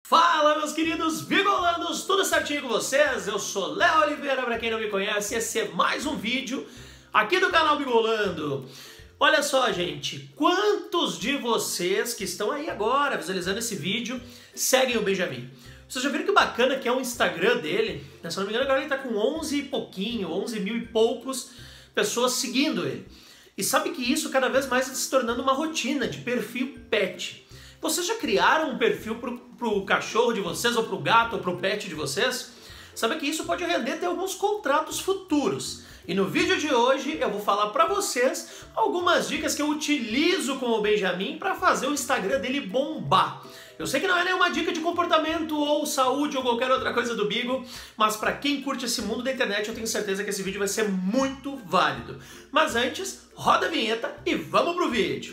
Fala, meus queridos bigolandos, tudo certinho com vocês? Eu sou Léo Oliveira, pra quem não me conhece, esse é mais um vídeo aqui do canal Bigolando. Olha só, gente, quantos de vocês que estão aí agora visualizando esse vídeo seguem o Benjamin? Vocês já viram que bacana que é o Instagram dele? Se não me engano, agora ele tá com 11 e pouquinho, 11 mil e poucos pessoas seguindo ele. E sabe que isso cada vez mais está se tornando uma rotina de perfil pet. Vocês já criaram um perfil pro cachorro de vocês, ou pro gato, ou pro pet de vocês? Sabe que isso pode render até alguns contratos futuros. E no vídeo de hoje eu vou falar pra vocês algumas dicas que eu utilizo com o Benjamin para fazer o Instagram dele bombar. Eu sei que não é nenhuma dica de comportamento ou saúde ou qualquer outra coisa do Beagle, mas para quem curte esse mundo da internet eu tenho certeza que esse vídeo vai ser muito válido. Mas antes, roda a vinheta e vamos pro vídeo!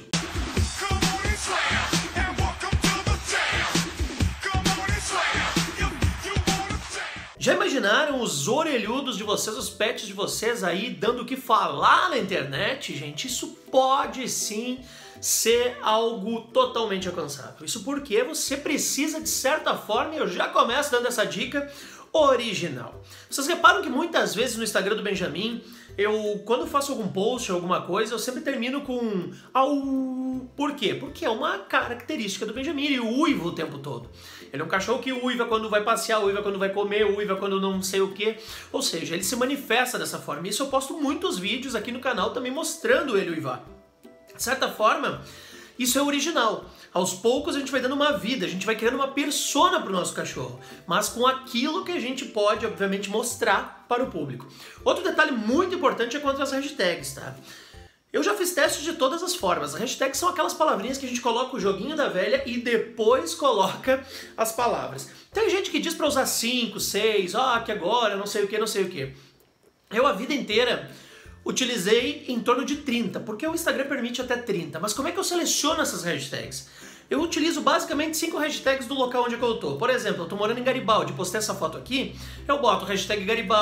Já imaginaram os orelhudos de vocês, os pets de vocês aí dando o que falar na internet? Gente, isso pode sim ser algo totalmente alcançável. Isso porque você precisa, de certa forma, e eu já começo dando essa dica, original. Vocês reparam que muitas vezes no Instagram do Benjamin, quando faço algum post ou alguma coisa, eu sempre termino com au. Por quê? Porque é uma característica do Benjamin, ele uiva o tempo todo. Ele é um cachorro que uiva quando vai passear, uiva quando vai comer, uiva quando não sei o quê. Ou seja, ele se manifesta dessa forma. Isso eu posto muitos vídeos aqui no canal também mostrando ele uivar. De certa forma, isso é original. Aos poucos a gente vai dando uma vida, a gente vai criando uma persona para o nosso cachorro, mas com aquilo que a gente pode, obviamente, mostrar para o público. Outro detalhe muito importante é quanto às hashtags, tá? Eu já fiz testes de todas as formas. As hashtags são aquelas palavrinhas que a gente coloca o joguinho da velha e depois coloca as palavras. Tem gente que diz para usar 5, 6, que agora, não sei o que, não sei o que. Eu a vida inteira utilizei em torno de 30, porque o Instagram permite até 30. Mas como é que eu seleciono essas hashtags? Eu utilizo basicamente 5 hashtags do local onde eu tô. Por exemplo, eu tô morando em Garibaldi, postei essa foto aqui, eu boto hashtag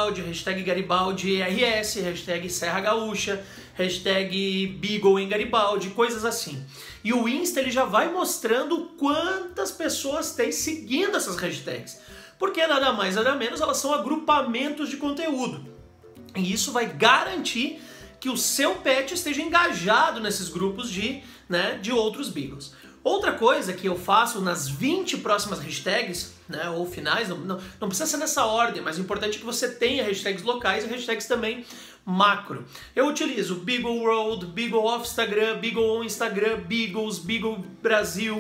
Garibaldi RS, hashtag Serra Gaúcha, hashtag Beagle em Garibaldi, coisas assim. E o Insta ele já vai mostrando quantas pessoas tem seguindo essas hashtags. Porque nada mais, nada menos, elas são agrupamentos de conteúdo. E isso vai garantir que o seu pet esteja engajado nesses grupos de outros Beagles. Outra coisa que eu faço nas 20 próximas hashtags, ou finais, não precisa ser nessa ordem, mas o importante é que você tenha hashtags locais e hashtags também macro. Eu utilizo Beagle World, Beagle Off Instagram, Beagle On Instagram, Beagles, Beagle Brasil,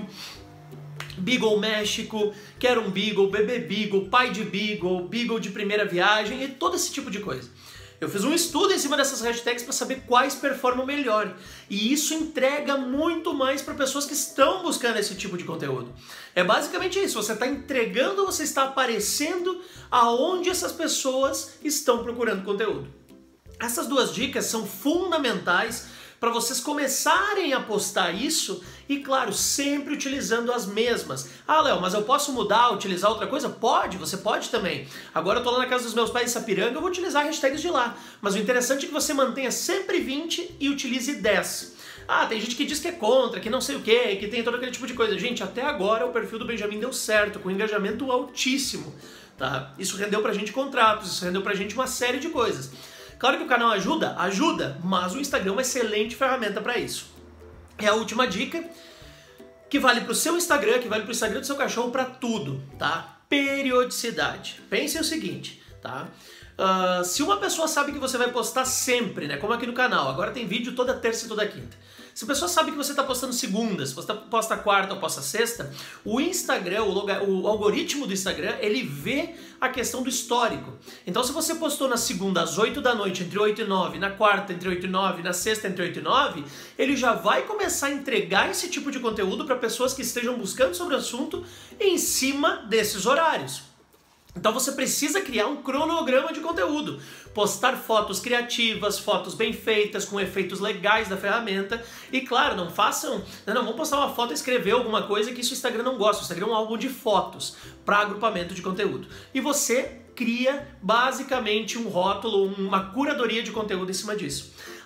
Beagle México, Quero um Beagle, Bebê Beagle, Pai de Beagle, Beagle de primeira viagem e todo esse tipo de coisa. Eu fiz um estudo em cima dessas hashtags para saber quais performam melhor. E isso entrega muito mais para pessoas que estão buscando esse tipo de conteúdo. É basicamente isso, você está entregando, você está aparecendo aonde essas pessoas estão procurando conteúdo. Essas duas dicas são fundamentais para vocês começarem a postar isso e, claro, sempre utilizando as mesmas. Léo, mas eu posso mudar, utilizar outra coisa? Pode, você pode também. Agora eu tô lá na casa dos meus pais em Sapiranga, eu vou utilizar hashtags de lá. Mas o interessante é que você mantenha sempre 20 e utilize 10. Tem gente que diz que é contra, que não sei o que, que tem todo aquele tipo de coisa. Gente, até agora o perfil do Benjamin deu certo, com engajamento altíssimo. Tá? Isso rendeu pra gente contratos, isso rendeu pra gente uma série de coisas. Claro que o canal ajuda, mas o Instagram é uma excelente ferramenta para isso. É a última dica, que vale para o seu Instagram, que vale para o Instagram do seu cachorro, para tudo, tá? Periodicidade. Pensem o seguinte, tá? Se uma pessoa sabe que você vai postar sempre, como aqui no canal, agora tem vídeo toda terça e toda quinta. Se a pessoa sabe que você está postando segunda, se você posta quarta ou posta sexta, o Instagram, o algoritmo do Instagram, ele vê a questão do histórico. Então se você postou na segunda às 8 da noite, entre 8 e 9, na quarta entre 8 e 9, na sexta entre 8 e 9, ele já vai começar a entregar esse tipo de conteúdo para pessoas que estejam buscando sobre o assunto em cima desses horários. Então você precisa criar um cronograma de conteúdo, postar fotos criativas, fotos bem feitas, com efeitos legais da ferramenta e claro, não vão postar uma foto e escrever alguma coisa que isso o Instagram não gosta, o Instagram é um álbum de fotos para agrupamento de conteúdo. E você cria basicamente um rótulo, uma curadoria de conteúdo em cima disso.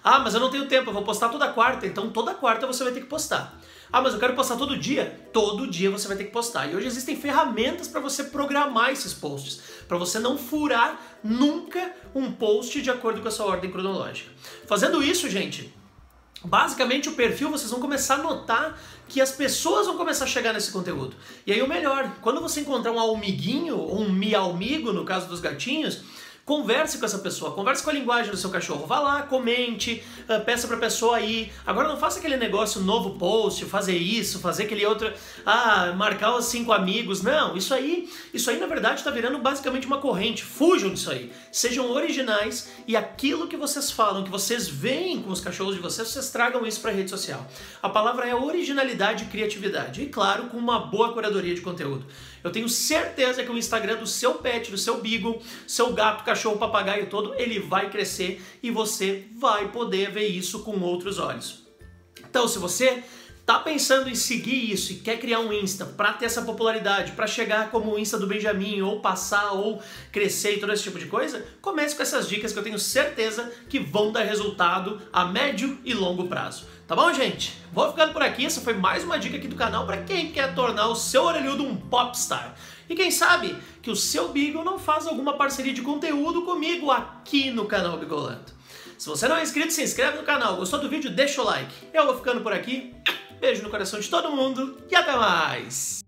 Ah, mas eu não tenho tempo, eu vou postar toda quarta. Então toda quarta você vai ter que postar. Ah, mas eu quero postar todo dia. Todo dia você vai ter que postar. E hoje existem ferramentas para você programar esses posts, para você não furar nunca um post de acordo com a sua ordem cronológica. Fazendo isso, gente, basicamente o perfil, vocês vão começar a notar que as pessoas vão começar a chegar nesse conteúdo. E aí o melhor, quando você encontrar um almiguinho, ou um mialmigo, no caso dos gatinhos, converse com essa pessoa, converse com a linguagem do seu cachorro. Vá lá, comente, peça pra pessoa ir. Agora não faça aquele negócio novo post, fazer isso, fazer aquele outro, marcar os 5 amigos. Não, isso aí na verdade tá virando basicamente uma corrente. Fujam disso aí. Sejam originais e aquilo que vocês falam, que vocês veem com os cachorros de vocês, vocês tragam isso pra rede social. A palavra é originalidade e criatividade. E claro, com uma boa curadoria de conteúdo. Eu tenho certeza que o Instagram do seu pet, do seu beagle, seu gato, cachorro, papagaio todo, ele vai crescer e você vai poder ver isso com outros olhos. Então, se você tá pensando em seguir isso e quer criar um Insta para ter essa popularidade, para chegar como o Insta do Benjamin, ou passar, ou crescer e todo esse tipo de coisa, comece com essas dicas que eu tenho certeza que vão dar resultado a médio e longo prazo. Tá bom, gente? Vou ficando por aqui. Essa foi mais uma dica aqui do canal para quem quer tornar o seu orelhudo um popstar. E quem sabe que o seu Beagle não faz alguma parceria de conteúdo comigo aqui no canal Bigolando. Se você não é inscrito, se inscreve no canal. Gostou do vídeo? Deixa o like. Eu vou ficando por aqui. Beijo no coração de todo mundo e até mais!